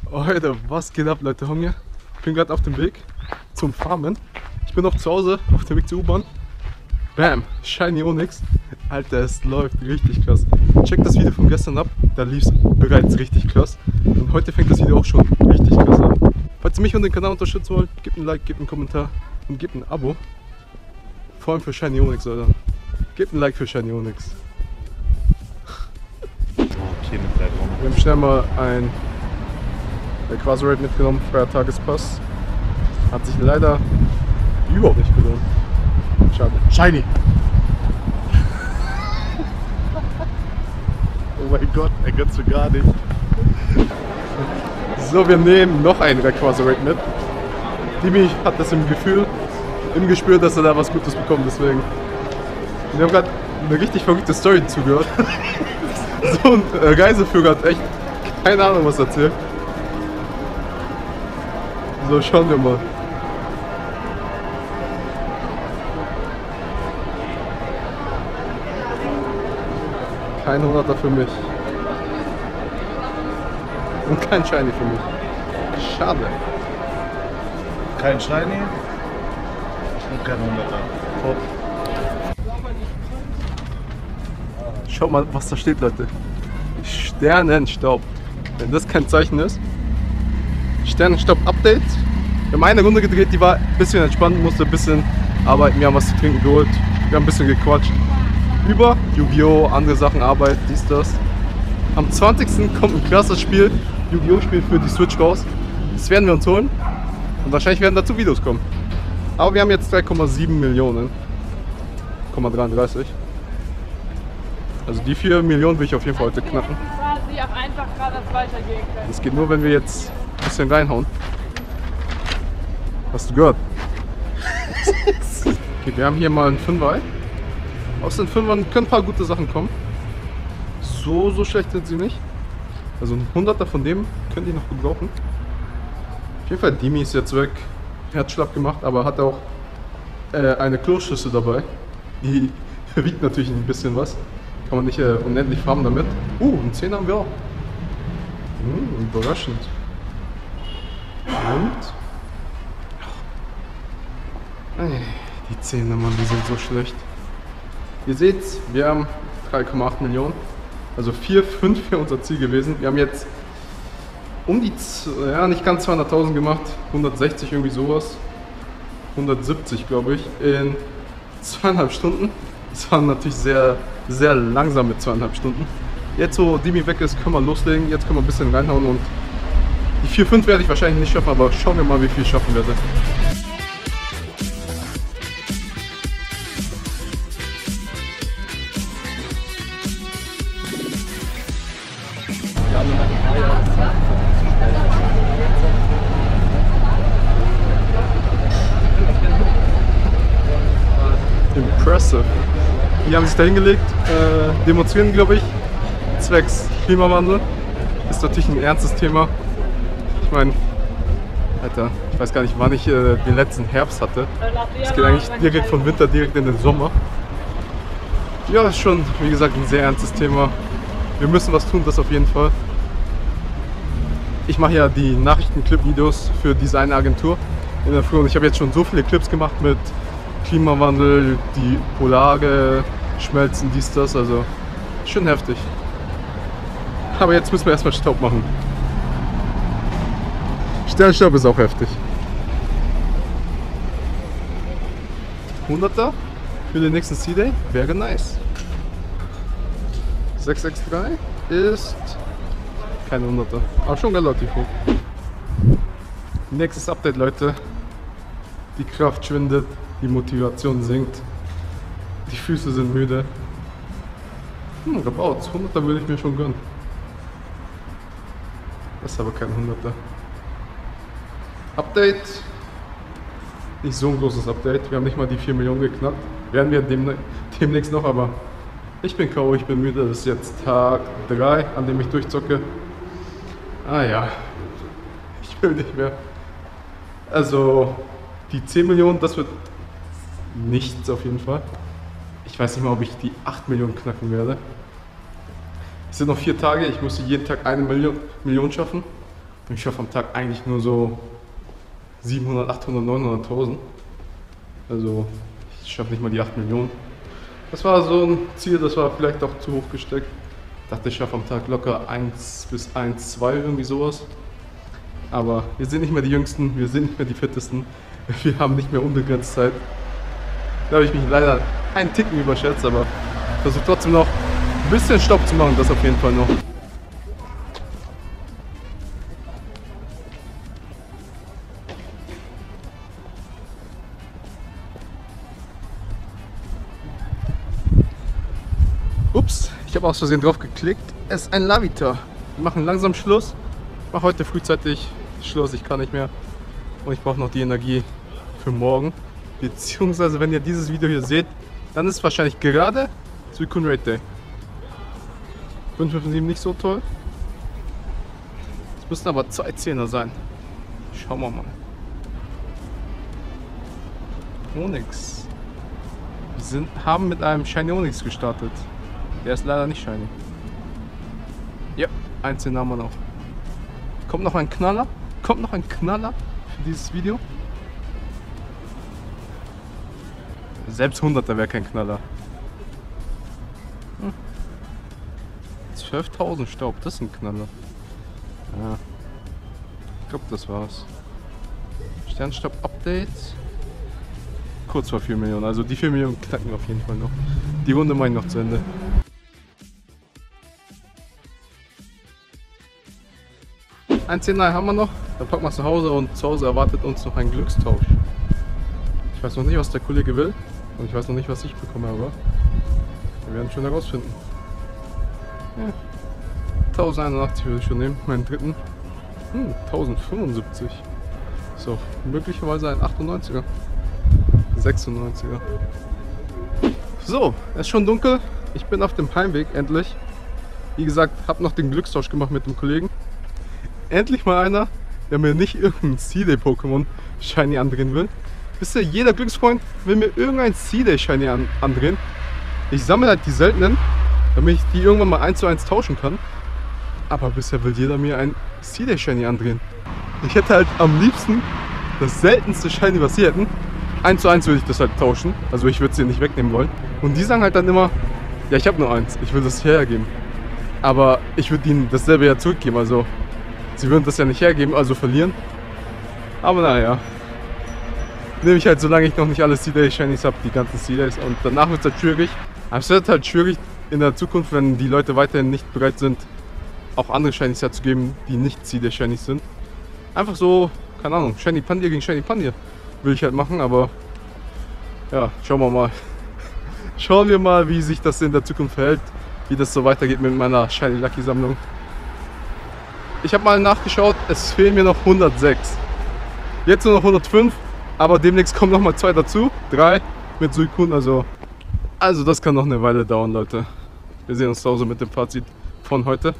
Alter, was geht ab, Leute? Hunger. Ich bin gerade auf dem Weg zum Farmen. Ich bin noch zu Hause auf dem Weg zur U-Bahn. Bam, Shiny Onyx. Alter, es läuft richtig krass. Check das Video von gestern ab, da lief es bereits richtig krass. Und heute fängt das Video auch schon richtig krass an. Falls ihr mich und den Kanal unterstützen wollt, gebt ein Like, gebt einen Kommentar und gebt ein Abo. Vor allem für Shiny Onyx, Alter. Gebt ein Like für Shiny Onyx. Okay, mit Zeitraum. Wir haben schnell mal ein Quasarate mitgenommen, freier Tagespass. Hat sich leider überhaupt nicht gelohnt. Schade. Shiny! Oh mein Gott, er gönnst du gar nicht. So, wir nehmen noch einen Quasarate mit. Dimi hat das im Gespür, dass er da was Gutes bekommt, deswegen. Wir haben gerade eine richtig verrückte Story zugehört. So ein Reiseführer hat echt keine Ahnung was erzählt. So, schauen wir mal. Kein 100er für mich. Und kein Shiny für mich. Schade. Kein Shiny und kein 100er. Top. Schaut mal, was da steht, Leute. Sternenstaub. Wenn das kein Zeichen ist. Sternenstaub-Update. Wir haben eine Runde gedreht, die war ein bisschen entspannt, musste ein bisschen arbeiten. Wir haben was zu trinken geholt. Wir haben ein bisschen gequatscht. Über Yu-Gi-Oh!, andere Sachen, Arbeit, dies, das. Am 20. kommt ein krasses Spiel. Yu-Gi-Oh! Spiel für die Switch raus. Das werden wir uns holen. Und wahrscheinlich werden dazu Videos kommen. Aber wir haben jetzt 3,7 Millionen. 0,33. Also die 4 Millionen will ich auf jeden Fall heute knacken. Quasi auch einfach gerade weitergehen können. Das geht nur, wenn wir jetzt ein bisschen reinhauen. Hast du gehört? Okay, wir haben hier mal einen 5er. Aus den 5ern können ein paar gute Sachen kommen. So schlecht sind sie nicht. Also ein 100er von dem könnt ihr noch gut brauchen. Auf jeden Fall, Dimi ist jetzt weg. Er hat schlapp gemacht, aber hat auch eine Kloschüssel dabei. Die wiegt natürlich ein bisschen was. Kann man nicht unendlich farmen damit. Einen 10 haben wir auch. Überraschend. Und? Die 10er, Mann, die sind so schlecht. Ihr seht's, wir haben 3,8 Millionen. Also 4, 5 wäre unser Ziel gewesen. Wir haben jetzt um die, nicht ganz 200.000 gemacht. 160 irgendwie sowas. 170 glaube ich in 2,5 Stunden. Das war natürlich sehr, sehr langsam mit 2,5 Stunden. Jetzt wo Dimi weg ist, können wir loslegen. Jetzt können wir ein bisschen reinhauen und die 4, 5 werde ich wahrscheinlich nicht schaffen, aber schauen wir mal, wie viel ich schaffen werde. Impressive. Die haben sich da hingelegt, demonstrieren, glaube ich, zwecks Klimawandel. Ist natürlich ein ernstes Thema. Ich meine, Alter, ich weiß gar nicht, wann ich den letzten Herbst hatte. Es geht eigentlich direkt von Winter direkt in den Sommer. Ja, ist schon, wie gesagt, ein sehr ernstes Thema. Wir müssen was tun, das auf jeden Fall. Ich mache ja die Nachrichten-Clip-Videos für diese eine Agentur in der Früh und ich habe jetzt schon so viele Clips gemacht mit Klimawandel, die Polare schmelzen, dies, das, also schon heftig. Aber jetzt müssen wir erstmal Staub machen. Sternstaub ist auch heftig. 100er für den nächsten C-Day wäre nice. 663 ist keine 100er, aber schon relativ hoch. Nächstes Update, Leute. Die Kraft schwindet, die Motivation sinkt, die Füße sind müde. Rabauts, 100er würde ich mir schon gönnen. Das ist aber kein 100er. Update. Nicht so ein großes Update. Wir haben nicht mal die 4 Millionen geknackt. Werden wir demnächst noch, aber ich bin K.O., ich bin müde. Das ist jetzt Tag 3, an dem ich durchzocke. Ah ja, ich will nicht mehr. Also die 10 Millionen, das wird nichts auf jeden Fall. Ich weiß nicht mal, ob ich die 8 Millionen knacken werde. Es sind noch 4 Tage, ich muss jeden Tag 1 Million schaffen. Ich schaffe am Tag eigentlich nur so 700, 800, 900.000. Also ich schaffe nicht mal die 8 Millionen. Das war so ein Ziel, das war vielleicht auch zu hoch gesteckt. Ich dachte, ich schaffe am Tag locker 1 bis 1,2, irgendwie sowas. Aber wir sind nicht mehr die Jüngsten, wir sind nicht mehr die Fittesten. Wir haben nicht mehr unbegrenzt Zeit. Da habe ich mich leider einen Ticken überschätzt, aber ich versuche trotzdem noch ein bisschen Stopp zu machen, das auf jeden Fall noch. Ups, ich habe aus Versehen drauf geklickt. Es ist ein Lavita. Wir machen langsam Schluss. Ich mache heute frühzeitig Schluss, ich kann nicht mehr. Und ich brauche noch die Energie für morgen. Beziehungsweise, wenn ihr dieses Video hier seht, dann ist wahrscheinlich gerade Suicune Raid Day. 557 nicht so toll. Es müssten aber 2 Zehner sein. Schauen wir mal. Onyx. Wir haben mit einem Shiny Onyx gestartet. Der ist leider nicht shiny. Ja, 1 Zehner haben wir noch. Kommt noch ein Knaller? Kommt noch ein Knaller für dieses Video? Selbst 100er wäre kein Knaller. 12.000 Staub, das ist ein Knaller. Ja. Ich glaube, das war's. Sternstaub-Update. Kurz vor 4 Millionen. Also die 4 Millionen knacken wir auf jeden Fall noch. Die Runde mache ich noch zu Ende. Ein 10er haben wir noch. Dann packen wir es zu Hause und zu Hause erwartet uns noch ein Glückstausch. Ich weiß noch nicht, was der Kollege will. Und ich weiß noch nicht, was ich bekomme, aber wir werden schon herausfinden. Ja. 1081 würde ich schon nehmen, meinen dritten. 1075. So, möglicherweise ein 98er. 96er. So, es ist schon dunkel. Ich bin auf dem Heimweg, endlich. Wie gesagt, habe noch den Glückstausch gemacht mit dem Kollegen. Endlich mal einer, der mir nicht irgendein C-Day-Pokémon Shiny andrehen will. Wisst ihr, jeder Glücksfreund will mir irgendein C-Day Shiny andrehen. Ich sammle halt die seltenen, damit ich die irgendwann mal 1 zu 1 tauschen kann. Aber bisher will jeder mir ein C-Day Shiny andrehen. Ich hätte halt am liebsten das seltenste Shiny, was sie hätten. 1 zu 1 würde ich das halt tauschen. Also ich würde sie nicht wegnehmen wollen. Und die sagen halt dann immer, ja, ich habe nur 1, ich will das hergeben. Aber ich würde ihnen dasselbe ja zurückgeben. Also sie würden das ja nicht hergeben, also verlieren. Aber naja. Nehme ich halt, solange ich noch nicht alle C-Day Shinies habe, die ganzen C-Days. Und danach wird es halt schwierig. Aber es wird halt schwierig in der Zukunft, wenn die Leute weiterhin nicht bereit sind, auch andere Shinies herzugeben, die nicht C-Day Shinies sind. Einfach so, keine Ahnung, Shiny Pandier gegen Shiny Pandier will ich halt machen, aber ja, schauen wir mal. Schauen wir mal, wie sich das in der Zukunft verhält, wie das so weitergeht mit meiner Shiny Lucky Sammlung. Ich habe mal nachgeschaut, es fehlen mir noch 106. Jetzt nur noch 105, aber demnächst kommen noch mal 2 dazu, 3 mit Suicune, also das kann noch eine Weile dauern, Leute. Wir sehen uns zu Hause mit dem Fazit von heute.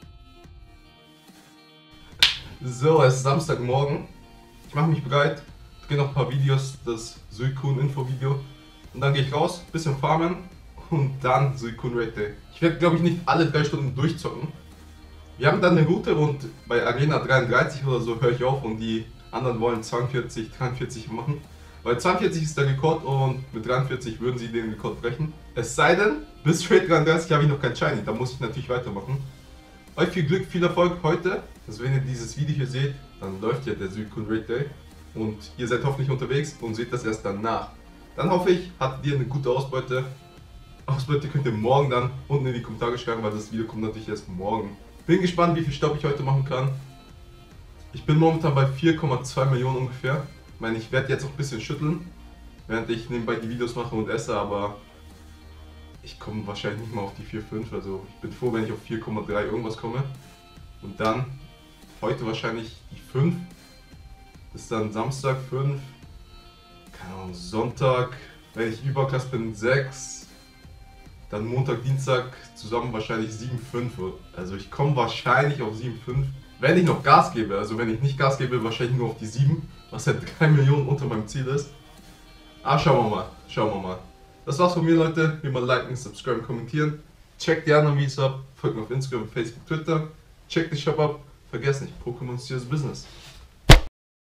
So, es ist Samstagmorgen. Ich mache mich bereit, drehe noch ein paar Videos, das Suicune-Info-Video. Und dann gehe ich raus, bisschen farmen und dann Suicune Raid Day. Ich werde, glaube ich, nicht alle 3 Stunden durchzocken. Wir haben dann eine Route und bei Arena 33 oder so höre ich auf und die anderen wollen 42, 43 machen. Weil 42 ist der Rekord und mit 43 würden sie den Rekord brechen. Es sei denn, bis Raid 33 habe ich noch kein Shiny, da muss ich natürlich weitermachen. Euch viel Glück, viel Erfolg heute. Also wenn ihr dieses Video hier seht, dann läuft ja der Suicune Raid Day. Und ihr seid hoffentlich unterwegs und seht das erst danach. Dann hoffe ich, hattet ihr eine gute Ausbeute. Ausbeute könnt ihr morgen dann unten in die Kommentare schreiben, weil das Video kommt natürlich erst morgen. Bin gespannt, wie viel Staub ich heute machen kann. Ich bin momentan bei 4,2 Millionen ungefähr. Ich meine, ich werde jetzt auch ein bisschen schütteln, während ich nebenbei die Videos mache und esse, aber ich komme wahrscheinlich nicht mal auf die 4,5. Also ich bin froh, wenn ich auf 4,3 irgendwas komme. Und dann heute wahrscheinlich die 5. Ist dann Samstag 5. Keine Ahnung, Sonntag, wenn ich überklasse bin, 6. Dann Montag, Dienstag zusammen wahrscheinlich 7,5. Also ich komme wahrscheinlich auf 7,5. Wenn ich noch Gas gebe, also wenn ich nicht Gas gebe, wahrscheinlich nur auf die 7. Was halt 3 Millionen unter meinem Ziel ist. Aber schauen wir mal, schauen wir mal. Das war's von mir, Leute. Wie immer liken, subscriben, kommentieren. Checkt die anderen Videos ab. Folgt mir auf Instagram, Facebook, Twitter. Checkt den Shop ab. Vergesst nicht, Pokémon Steers Business.